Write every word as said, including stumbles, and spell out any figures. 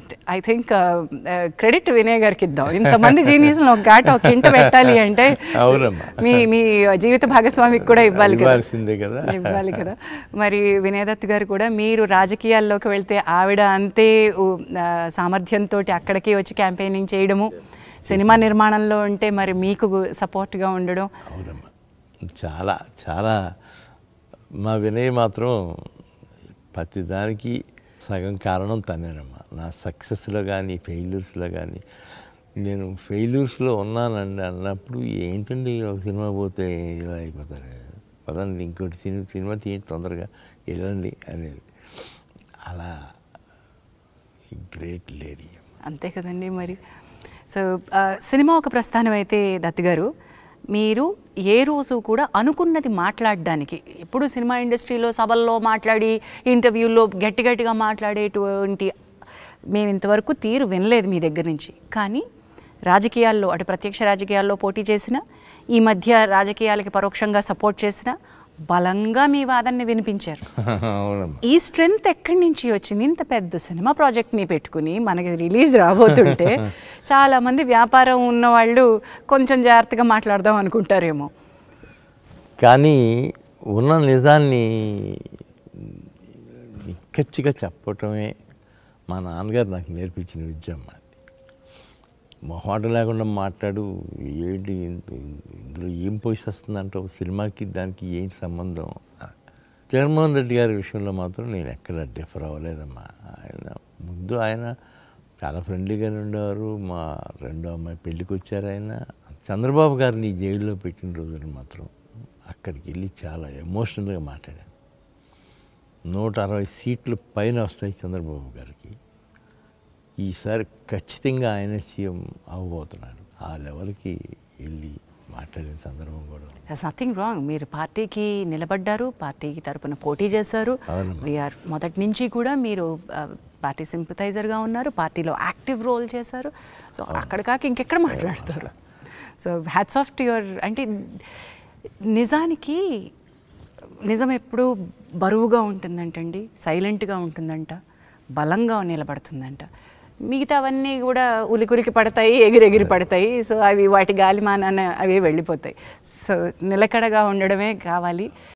I think credit Vinay గారికి ఇద్దాం. ఇంతమంది జీనియస్లో ఒక ఘాట్ ఒక ఇంట పెట్టాలి అంటే మీ మీ జీవిత భాగస్వామికి కూడా ఇవ్వాలి కదా ఇవ్వాలి కదా మరి వినయ్ దత్ గారు కూడా మీరు రాజకీయాల్లోకి వెళ్తే ఆవిడ అంతే సామర్థ్యంతో అక్కడికి వచ్చి క్యాంపెయినింగ్ చేయడము, సినిమా నిర్మాణంలో ఉంటే మరి మీకు సపోర్ట్గా ఉండడం. అవునమ్మా, చాలా చాలా. మా వినయ్ మాత్రం ప్రతిదానికి సగం కారణం తనేనమ్మా. నా సక్సెస్లో కానీ ఫెయిల్యూర్స్లో కానీ, నేను ఫెయిల్యూర్స్లో ఉన్నానండి అన్నప్పుడు ఏంటండి ఒక సినిమా పోతే ఇలా అయిపోతారు, పదండి ఇంకోటి సినిమా సినిమా తీయండి తొందరగా వెళ్ళండి అనేది. అలా గ్రేట్ లేడీ. అంతే కదండి మరి. సో సినిమా ఒక ప్రస్థానం అయితే దత్ గారు, మీరు ఏ రోజు కూడా అనుకున్నది మాట్లాడడానికి, ఎప్పుడు సినిమా ఇండస్ట్రీలో సభల్లో మాట్లాడి ఇంటర్వ్యూల్లో గట్టి గట్టిగా మాట్లాడేటువంటి మేము ఇంతవరకు తీరు వినలేదు మీ దగ్గర నుంచి. కానీ రాజకీయాల్లో, అటు ప్రత్యక్ష రాజకీయాల్లో పోటీ చేసిన, ఈ మధ్య రాజకీయాలకి పరోక్షంగా సపోర్ట్ చేసిన, బలంగా మీ వాదనని వినిపించారు. ఈ స్ట్రెంగ్త్ ఎక్కడి నుంచి వచ్చింది? ఇంత పెద్ద సినిమా ప్రాజెక్ట్ని పెట్టుకుని మనకి రిలీజ్ రాబోతుంటే చాలామంది వ్యాపారం ఉన్నవాళ్ళు కొంచెం జాగ్రత్తగా మాట్లాడదాం అనుకుంటారేమో. కానీ ఉన్న నిజాన్ని నిక్కచ్చిగా చెప్పటమే మా నాన్నగారు నాకు నేర్పించిన విద్య అమ్మ. మొహాట లేకుండా మాట్లాడు, ఏంటి ఇందులో ఏం పొజిషన్ వస్తుందంటే సినిమాకి దానికి ఏంటి సంబంధం. జగన్మోహన్ రెడ్డి గారి విషయంలో మాత్రం నేను ఎక్కడ డిఫర్ అవ్వలేదమ్మా. ఆయన ముందు ఆయన చాలా ఫ్రెండ్లీగానే ఉండేవారు. మా రెండో అమ్మాయి పెళ్ళికి వచ్చారు ఆయన. చంద్రబాబు గారిని జైల్లో పెట్టిన రోజున మాత్రం అక్కడికి వెళ్ళి చాలా ఎమోషనల్గా మాట్లాడాను. నూట అరవై సీట్లు పైన వస్తాయి చంద్రబాబు గారికి, ఈసారి ఖచ్చితంగా ఆయన సీఎం అవ్వబోతున్నాడు. ఆ లెవెల్కి వెళ్ళి మాట్లాడిన సందర్భం కూడా. That's nothing wrong. మీరు పార్టీకి నిలబడ్డారు, పార్టీకి తరపున పోటీ చేశారు. వీఆర్ మొదటి నుంచి కూడా మీరు పార్టీ సింపథైజర్గా ఉన్నారు, పార్టీలో యాక్టివ్ రోల్ చేశారు. సో అక్కడ కాక ఇంకెక్కడ మాట్లాడతారు. So hats off to your. అంటే నిజానికి నిజం ఎప్పుడూ బరువుగా ఉంటుందంటండి, సైలెంట్గా ఉంటుందంట, బలంగా నిలబడుతుందంట. మిగతావన్నీ కూడా ఉలికులికి పడతాయి, ఎగిరెగిరి పడతాయి. సో అవి వాటి గాలిమానాన అవి వెళ్ళిపోతాయి. సో నిలకడగా ఉండడమే కావాలి.